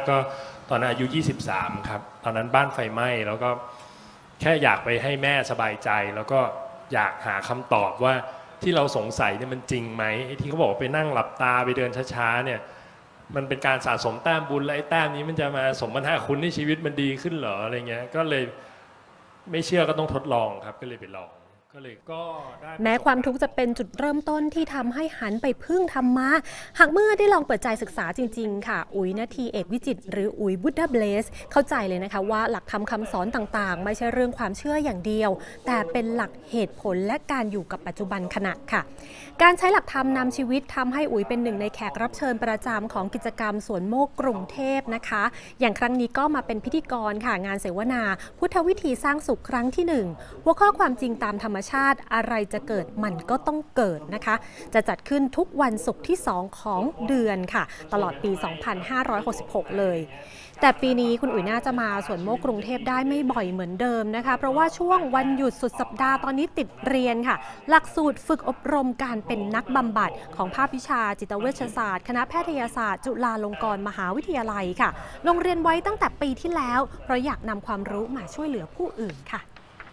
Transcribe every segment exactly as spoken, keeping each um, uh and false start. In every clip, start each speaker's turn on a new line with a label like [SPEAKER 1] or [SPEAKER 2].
[SPEAKER 1] ก็ตอนนั้นอายุยี่สิบสามครับตอนนั้นบ้านไฟไหม้แล้วก็แค่อยากไปให้แม่สบายใจแล้วก็อยากหาคำตอบว่าที่เราสงสัยเนี่ยมันจริงไหมที่เขาบอกไปนั่งหลับตาไปเดินช้าๆเนี่ยมันเป็นการสะสมแต้มบุญและไอ้แต้มนี้มันจะมาสมบัติให้คุณในชีวิตมันดีขึ้นเหรออะไรเงี้ยก็เลยไม่เชื่อก็ต้องทดลองครับก็เลยไปลองก็เลยก็
[SPEAKER 2] แม้ความทุกข์จะเป็นจุดเริ่มต้นที่ทำให้หันไปพึ่งธรรมะหากเมื่อได้ลองเปิดใจศึกษาจริงๆค่ะอุ๋ยนาทีเอกวิจิตรหรืออุ๋ยบุดดาเบสเข้าใจเลยนะคะว่าหลักธรรมคำสอนต่างๆไม่ใช่เรื่องความเชื่ออย่างเดียวแต่เป็นหลักเหตุผลและการอยู่กับปัจจุบันขณะค่ะการใช้หลักธรรมนำชีวิตทำให้อุ๋ยเป็นหนึ่งในแขกรับเชิญประจำของกิจกรรมสวนโมกกรุงเทพนะคะอย่างครั้งนี้ก็มาเป็นพิธีกรค่ะงานเสวนาพุทธวิธีสร้างสุขครั้งที่หนึ่งหัวข้อความจริงตามธรรมชาติอะไรจะเกิดมันก็ต้องเกิดนะคะจะจัดขึ้นทุกวันศุกร์ที่สองของเดือนค่ะตลอดปี สองพันห้าร้อยหกสิบหก เลยแต่ปีนี้คุณอุ๋ยน่าจะมาสวนโมกกรุงเทพได้ไม่บ่อยเหมือนเดิมนะคะเพราะว่าช่วงวันหยุดสุดสัปดาห์ตอนนี้ติดเรียนค่ะหลักสูตรฝึกอบรมการเป็นนักบำบัดของภาควิชาจิตเวชศาสตร์คณะแพทยศาสตร์จุฬาลงกรณ์มหาวิทยาลัยค่ะลงเรียนไว้ตั้งแต่ปีที่แล้วเพราะอยากนำความรู้มาช่วยเหลือผู้อื่นค่ะ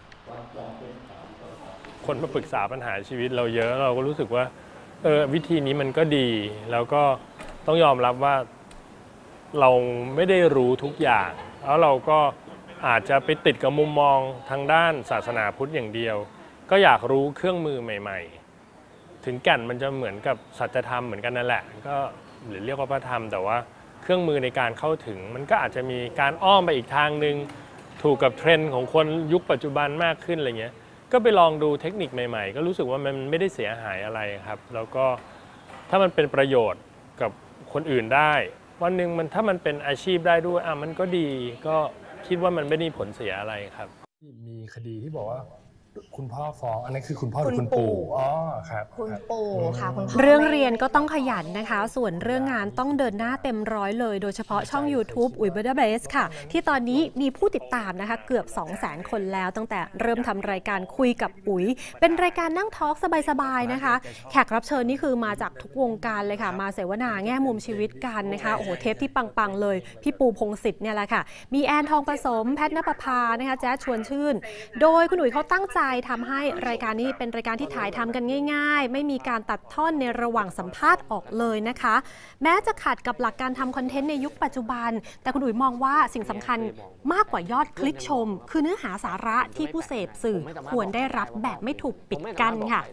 [SPEAKER 1] คนมาปรึกษาปัญหาชีวิตเราเยอะเราก็รู้สึกว่าเออวิธีนี้มันก็ดีแล้วก็ต้องยอมรับว่าเราไม่ได้รู้ทุกอย่างแล้วเราก็อาจจะไปติดกับมุมมองทางด้านศาสนาพุทธอย่างเดียวก็อยากรู้เครื่องมือใหม่ๆถึงแก่นมันจะเหมือนกับสัจธรรมเหมือนกันนั่นแหละก็หรือเรียกว่าพระธรรมแต่ว่าเครื่องมือในการเข้าถึงมันก็อาจจะมีการอ้อมไปอีกทางนึงถูกกับเทรนด์ของคนยุคปัจจุบันมากขึ้นอะไรเงี้ยก็ไปลองดูเทคนิคใหม่ๆก็รู้สึกว่ามันไม่ได้เสียหายอะไรครับแล้วก็ถ้ามันเป็นประโยชน์กับคนอื่นได้วันหนึ่งมันถ้ามันเป็นอาชีพได้ด้วยอ่ะมันก็ดีก็คิดว่ามันไม่ได้ผลเสียอะไรครับ
[SPEAKER 3] มีคดีที่บอกว่าคุณพ่อฟ้องอันนั้นคือคุณพ่อหรือคุณปู่อ๋อครับ
[SPEAKER 4] คุณปู่ค่ะคุณพ่อ
[SPEAKER 2] เรื่องเรียนก็ต้องขยันนะคะส่วนเรื่องงานต้องเดินหน้าเต็มร้อยเลยโดยเฉพาะช่อง ยูทูบ อุ๋ย บุดดาเบสค่ะที่ตอนนี้มีผู้ติดตามนะคะเกือบ สองแสน คนแล้วตั้งแต่เริ่มทำรายการคุยกับอุ๋ยเป็นรายการนั่งทอล์กสบายๆนะคะแขกรับเชิญนี่คือมาจากทุกวงการเลยค่ะมาเสวนาแง่มุมชีวิตกันนะคะโอ้โหเทปที่ปังๆเลยพี่ปูพงศิษฐ์เนี่ยแหละค่ะมีแอนทองผสมแพทณปภานะคะแจ๊สชวนชื่นโดยคุณอุ๋ยเขาตั้งใจทำให้รายการนี้เป็นรายการที่ถ่ายทำกันง่ายๆไม่มีการตัดท่อนในระหว่างสัมภาษณ์ออกเลยนะคะแม้จะขัดกับหลักการทำคอนเทนต์ในยุคปัจจุบันแต่คุณอุ๋ยมองว่าสิ่งสำคัญมากกว่ายอดคลิกชมคือเนื้อหาสาระที่ผู้เสพสื่อควรได้รับแบบไม่ถูกปิดกั้นค่ะ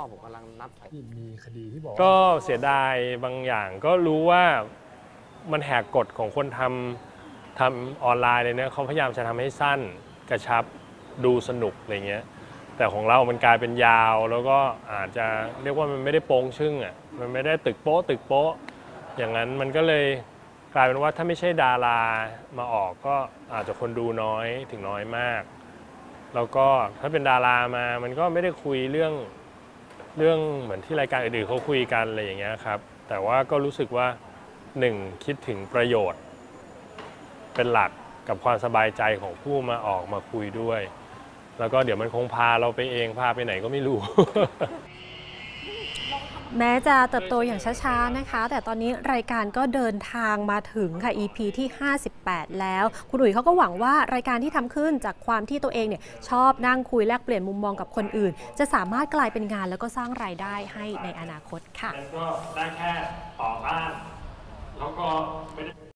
[SPEAKER 1] ก็เสียดายบางอย่างก็รู้ว่ามันแหกกฎของคนทำทำออนไลน์เลยเนี่ยเขาพยายามจะทำให้สั้นกระชับดูสนุกอะไรเงี้ยแต่ของเรามันกลายเป็นยาวแล้วก็อาจจะเรียกว่ามันไม่ได้โป้งชึ่งอ่ะมันไม่ได้ตึกโป๊ะตึกโป๊ะอย่างนั้นมันก็เลยกลายเป็นว่าถ้าไม่ใช่ดารามาออกก็อาจจะคนดูน้อยถึงน้อยมากแล้วก็ถ้าเป็นดารามามันก็ไม่ได้คุยเรื่องเรื่องเหมือนที่รายการอื่นๆเขาคุยกันอะไรอย่างเงี้ยครับแต่ว่าก็รู้สึกว่าหนึ่งคิดถึงประโยชน์เป็นหลักกับความสบายใจของผู้มาออกมาคุยด้วยแล้วก็เดี๋ยวมันคงพาเราไปเองพาไปไหนก็ไม่รู้
[SPEAKER 2] แม้จะเติบโตอย่างช้าๆนะคะแต่ตอนนี้รายการก็เดินทางมาถึงค่ะ อี พี ที่ห้าสิบแปดแล้วคุณอุ๋ยเขาก็หวังว่ารายการที่ทำขึ้นจากความที่ตัวเองเนี่ยชอบนั่งคุยแลกเปลี่ยนมุมมองกับคนอื่นจะสามารถกลายเป็นงานแล้วก็สร้างรายได้ให้ในอนาคตค่ะ
[SPEAKER 1] ก็ได้แค่ต่อบ้านแล้วก็ไม่ได้